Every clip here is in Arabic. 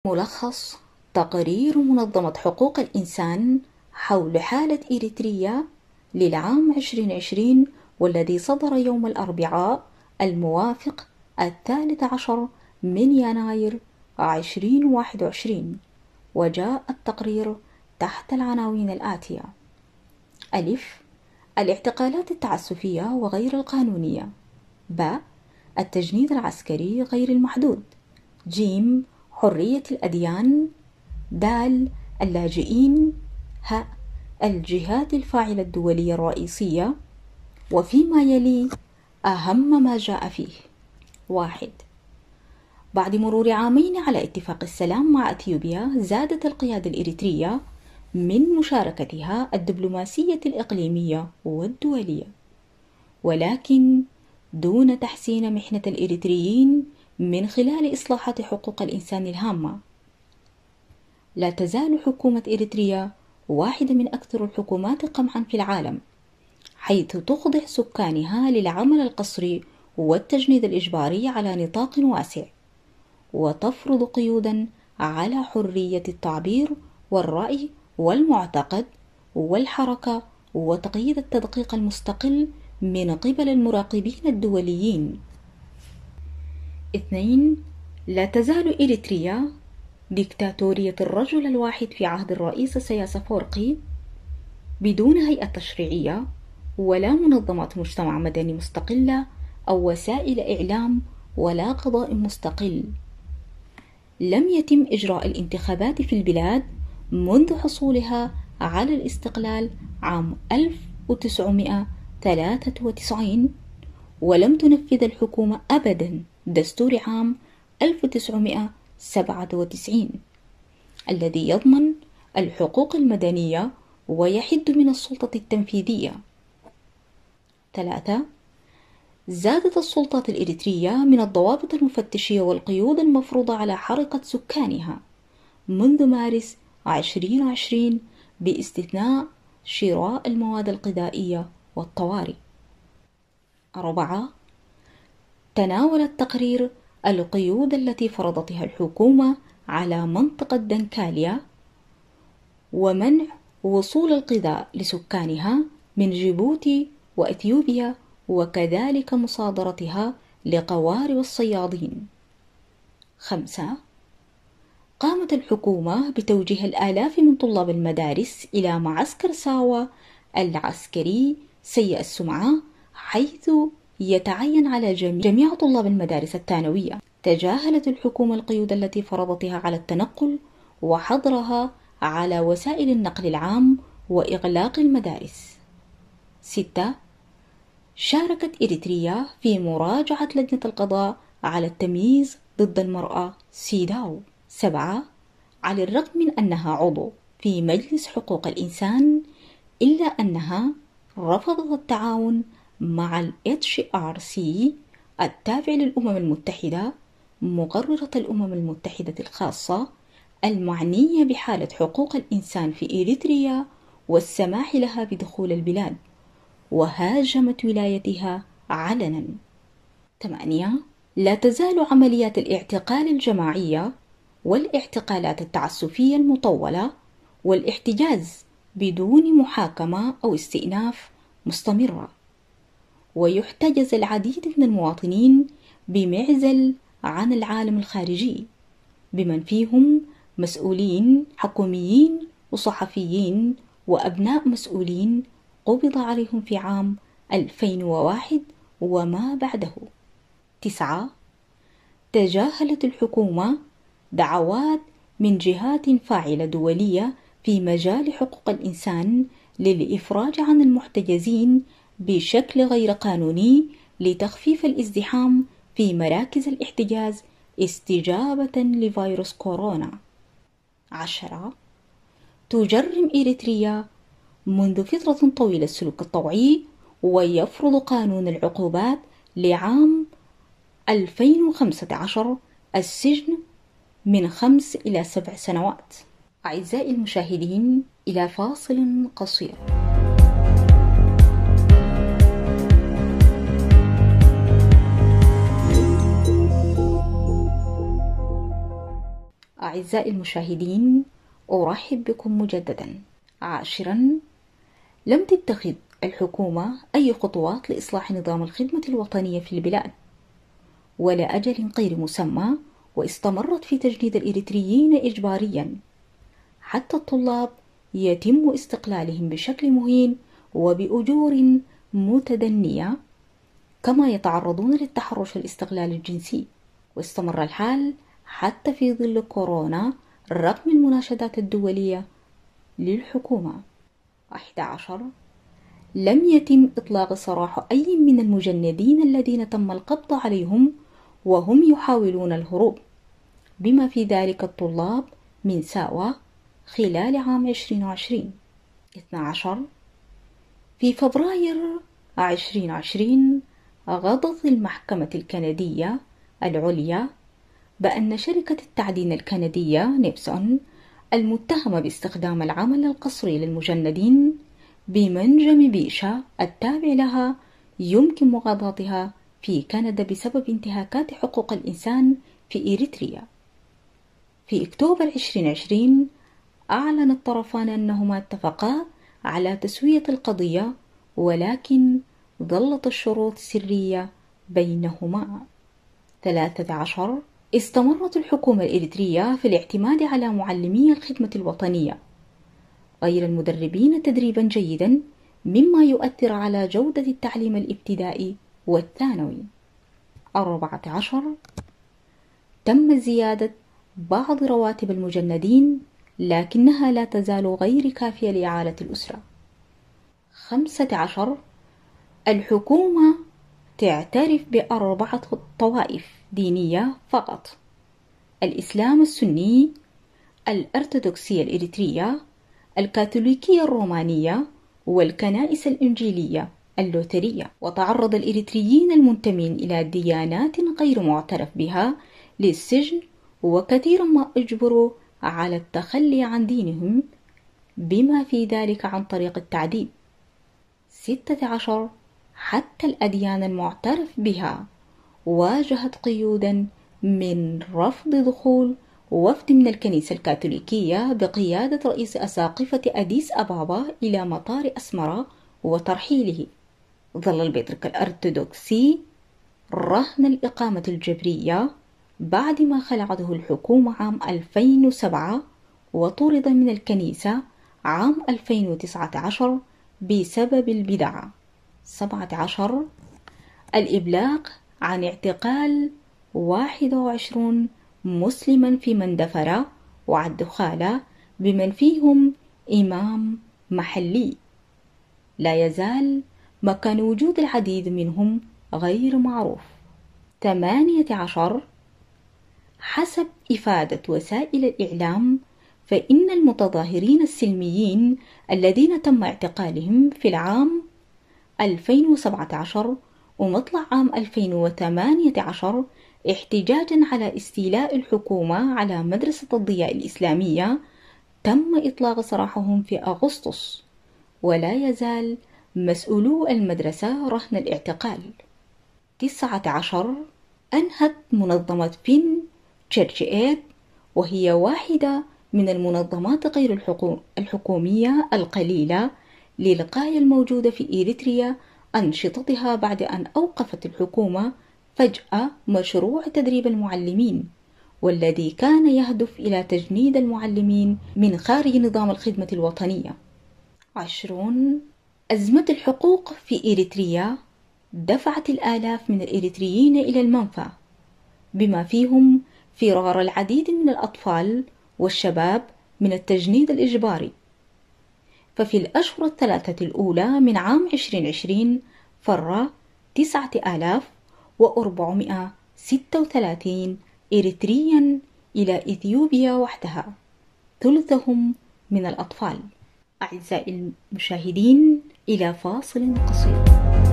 ملخص تقرير منظمة حقوق الإنسان حول حالة إريتريا للعام 2020 والذي صدر يوم الأربعاء الموافق 13 من يناير 2021. وجاء التقرير تحت العناوين الآتية: ألف: الاعتقالات التعسفية وغير القانونية. ب: التجنيد العسكري غير المحدود. ج: حرية الأديان. د: اللاجئين. ه: الجهات الفاعلة الدولية الرئيسية. وفيما يلي أهم ما جاء فيه: 1. بعد مرور عامين على اتفاق السلام مع أثيوبيا، زادت القيادة الإريترية من مشاركتها الدبلوماسية الإقليمية والدولية، ولكن دون تحسين محنة الإريتريين من خلال إصلاحات حقوق الإنسان الهامة. لا تزال حكومة إريتريا واحدة من أكثر الحكومات قمعا في العالم، حيث تخضع سكانها للعمل القسري والتجنيد الإجباري على نطاق واسع، وتفرض قيودا على حرية التعبير والرأي والمعتقد والحركة، وتقييد التدقيق المستقل من قبل المراقبين الدوليين. 2. لا تزال إريتريا ديكتاتورية الرجل الواحد في عهد الرئيس سياس أفورقي، بدون هيئة تشريعية ولا منظمات مجتمع مدني مستقلة أو وسائل إعلام ولا قضاء مستقل. لم يتم إجراء الانتخابات في البلاد منذ حصولها على الاستقلال عام 1993، ولم تنفذ الحكومة أبدا دستور عام 1997 الذي يضمن الحقوق المدنية ويحد من السلطة التنفيذية. 3. زادت السلطات الإريترية من الضوابط المفتشية والقيود المفروضة على حركة سكانها منذ مارس 2020 باستثناء شراء المواد الغذائية والطوارئ. 4. تناول التقرير القيود التي فرضتها الحكومة على منطقة دنكاليا ومنع وصول الغذاء لسكانها من جيبوتي وإثيوبيا، وكذلك مصادرتها لقوارب الصيادين. 5. قامت الحكومة بتوجيه الآلاف من طلاب المدارس إلى معسكر ساوا العسكري سيء السمعة، حيث يتعين على جميع طلاب المدارس الثانوية. تجاهلت الحكومة القيود التي فرضتها على التنقل وحظرها على وسائل النقل العام وإغلاق المدارس. 6. شاركت إريتريا في مراجعة لجنة القضاء على التمييز ضد المرأة سيداو. 7. على الرغم من أنها عضو في مجلس حقوق الإنسان، إلا أنها رفضت التعاون مع ال HRC التابع للأمم المتحدة، مقررة الأمم المتحدة الخاصة المعنية بحالة حقوق الإنسان في إريتريا والسماح لها بدخول البلاد، وهاجمت ولايتها علنا. 8. لا تزال عمليات الاعتقال الجماعية والاعتقالات التعسفية المطولة والاحتجاز بدون محاكمة أو استئناف مستمرة، ويحتجز العديد من المواطنين بمعزل عن العالم الخارجي، بمن فيهم مسؤولين حكوميين وصحفيين وأبناء مسؤولين قبض عليهم في عام 2001 وما بعده. 9. تجاهلت الحكومة دعوات من جهات فاعلة دولية في مجال حقوق الإنسان للإفراج عن المحتجزين بشكل غير قانوني لتخفيف الازدحام في مراكز الاحتجاز استجابة لفيروس كورونا. 10. تجرم إريتريا منذ فترة طويلة السلوك الطوعي، ويفرض قانون العقوبات لعام 2015 السجن من 5 إلى 7 سنوات. أعزائي المشاهدين، إلى فاصل قصير. أعزائي المشاهدين، أرحب بكم مجددا. 10. لم تتخذ الحكومة أي خطوات لإصلاح نظام الخدمة الوطنية في البلاد ولا أجل غير مسمى، واستمرت في تجنيد الإريتريين إجباريا. حتى الطلاب يتم استقلالهم بشكل مهين وبأجور متدنية، كما يتعرضون للتحرش والاستغلال الجنسي. واستمر الحال حتى في ظل كورونا رغم المناشدات الدولية للحكومة. 11. لم يتم إطلاق سراح أي من المجندين الذين تم القبض عليهم وهم يحاولون الهروب، بما في ذلك الطلاب من ساوة خلال عام 2020. 12. في فبراير 2020 غضت المحكمة الكندية العليا بأن شركة التعدين الكندية نيبسون المتهمة باستخدام العمل القسري للمجندين بمنجم بيشا التابع لها يمكن مغادرتها في كندا بسبب انتهاكات حقوق الإنسان في إريتريا. في أكتوبر 2020 أعلن الطرفان أنهما اتفقا على تسوية القضية، ولكن ظلت الشروط سرية بينهما. 13. استمرت الحكومة الإريترية في الاعتماد على معلمي الخدمة الوطنية غير المدربين تدريبا جيدا، مما يؤثر على جودة التعليم الابتدائي والثانوي. 14. تم زيادة بعض رواتب المجندين، لكنها لا تزال غير كافية لإعالة الأسرة. 15. الحكومة تعترف ب4 طوائف دينية فقط: الإسلام السني، الأرثوذكسية الإريترية، الكاثوليكية الرومانية، والكنائس الإنجيلية اللوثرية. وتعرض الإريتريين المنتمين إلى ديانات غير معترف بها للسجن، وكثيرا ما أجبروا على التخلي عن دينهم، بما في ذلك عن طريق التعذيب. 16. حتى الأديان المعترف بها واجهت قيودا من رفض دخول وفد من الكنيسة الكاثوليكية بقيادة رئيس أساقفة أديس أبابا إلى مطار أسمرة وترحيله. ظل البطرك الأرثوذكسي رهن الإقامة الجبرية بعد ما خلعته الحكومة عام 2007، وطرد من الكنيسة عام 2019 بسبب البدعة. 17. الإبلاغ عن اعتقال 21 مسلما في مندفرة وعدخالة، بمن فيهم إمام محلي. لا يزال مكان وجود العديد منهم غير معروف. 18. حسب إفادة وسائل الإعلام، فإن المتظاهرين السلميين الذين تم اعتقالهم في العام 2017 ومطلع عام 2018 احتجاجا على استيلاء الحكومة على مدرسة الضياء الإسلامية، تم إطلاق سراحهم في أغسطس، ولا يزال مسؤولو المدرسة رهن الاعتقال. 19. أنهت منظمة فين تشيرش إيد، وهي واحدة من المنظمات غير الحكومية القليلة للغاية الموجودة في إريتريا أنشطتها بعد أن أوقفت الحكومة فجأة مشروع تدريب المعلمين، والذي كان يهدف إلى تجنيد المعلمين من خارج نظام الخدمة الوطنية. 20. أزمة الحقوق في إريتريا دفعت الآلاف من الإريتريين إلى المنفى، بما فيهم فرار العديد من الأطفال والشباب من التجنيد الإجباري. ففي الأشهر الثلاثة الأولى من عام 2020 فر 9436 إريتريا إلى إثيوبيا وحدها، ثلثهم من الأطفال. أعزائي المشاهدين، إلى فاصل قصير.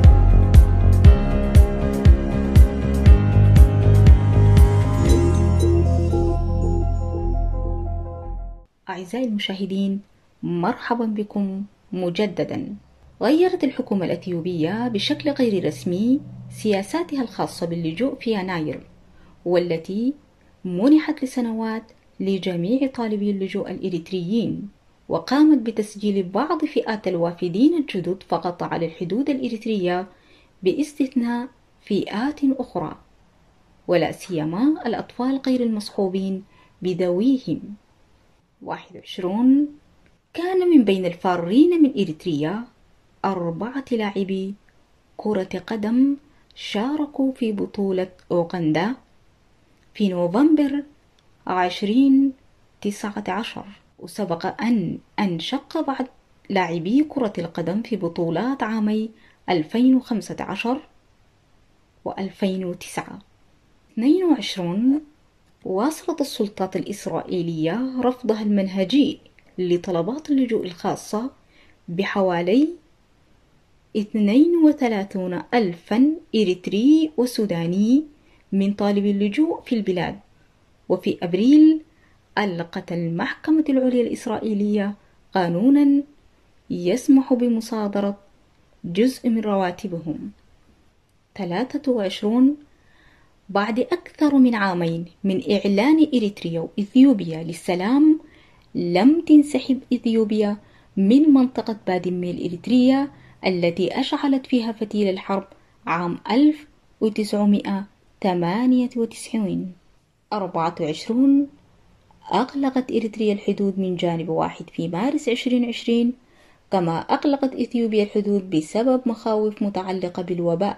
أعزائي المشاهدين، مرحبا بكم مجددا. غيرت الحكومة الأثيوبية بشكل غير رسمي سياساتها الخاصة باللجوء في يناير، والتي منحت لسنوات لجميع طالبي اللجوء الإريتريين، وقامت بتسجيل بعض فئات الوافدين الجدد فقط على الحدود الإريترية باستثناء فئات أخرى، ولا سيما الأطفال غير المصحوبين بذويهم. 21. كان من بين الفارين من إريتريا 4 لاعبي كرة قدم شاركوا في بطولة أوغندا في نوفمبر 2019، وسبق أن انشق بعض لاعبي كرة القدم في بطولات عامي 2015 و2009. 22. واصلت السلطات الإسرائيلية رفضها المنهجي لطلبات اللجوء الخاصة بحوالي 32,000 إريتري وسوداني من طالبي اللجوء في البلاد. وفي أبريل ألقت المحكمة العليا الإسرائيلية قانونا يسمح بمصادرة جزء من رواتبهم. 23. بعد أكثر من عامين من إعلان إريتريا وإثيوبيا للسلام، لم تنسحب إثيوبيا من منطقة بادمي الإريترية التي أشعلت فيها فتيل الحرب عام 1998. 24. أغلقت إريتريا الحدود من جانب واحد في مارس 2020، كما أغلقت إثيوبيا الحدود بسبب مخاوف متعلقة بالوباء.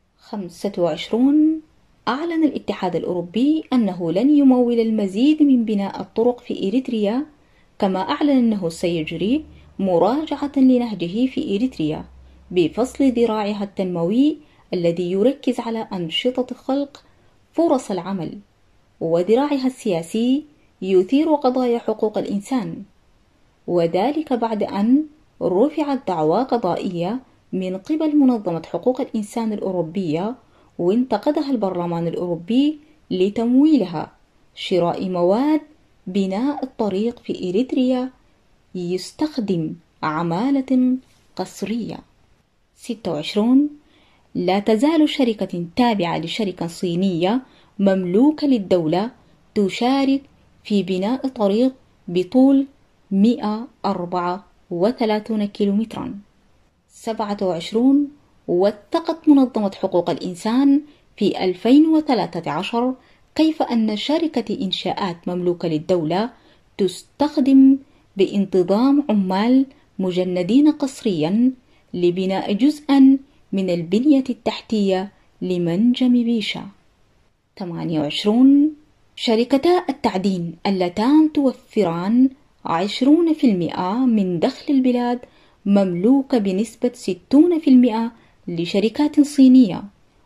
25. أعلن الاتحاد الأوروبي أنه لن يمول المزيد من بناء الطرق في إريتريا، كما أعلن أنه سيجري مراجعة لنهجه في إريتريا بفصل ذراعها التنموي الذي يركز على أنشطة خلق فرص العمل، وذراعها السياسي يثير قضايا حقوق الإنسان، وذلك بعد أن رفعت دعوى قضائية من قبل منظمة حقوق الإنسان الأوروبية وانتقدها البرلمان الأوروبي لتمويلها شراء مواد بناء الطريق في إريتريا يستخدم عمالة قسرية. 26. لا تزال شركة تابعة لشركة صينية مملوكة للدولة تشارك في بناء طريق بطول 134 كيلومترا. 27. وثقت منظمة حقوق الإنسان في 2013 كيف أن شركة إنشاءات مملوكة للدولة تستخدم بانتظام عمال مجندين قسريا لبناء جزءا من البنية التحتية لمنجم بيشا. 28. شركتا التعدين اللتان توفران 20% من دخل البلاد مملوكة بنسبة 60% لشركات صينية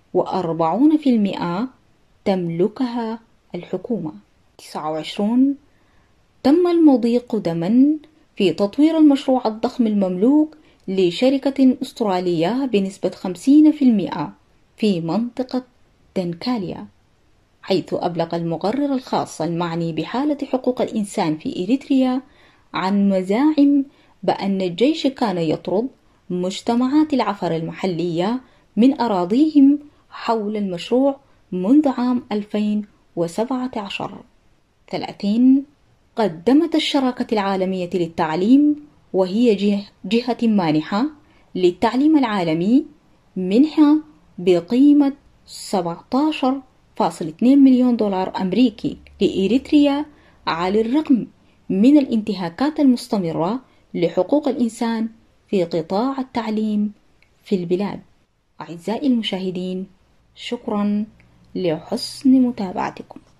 و40% تملكها الحكومة. 29. تم المضي قدما في تطوير المشروع الضخم المملوك لشركة أسترالية بنسبة 50% في منطقة دنكاليا، حيث أبلغ المقرر الخاص المعني بحالة حقوق الإنسان في إريتريا عن مزاعم بأن الجيش كان يطرد مجتمعات العفر المحلية من أراضيهم حول المشروع منذ عام 2017. 30. قدمت الشراكة العالمية للتعليم، وهي جهة مانحة للتعليم العالمي، منحة بقيمة 17.2 مليون دولار أمريكي لإريتريا على الرغم من الانتهاكات المستمرة لحقوق الإنسان في قطاع التعليم في البلاد. أعزائي المشاهدين، شكرا لحسن متابعتكم.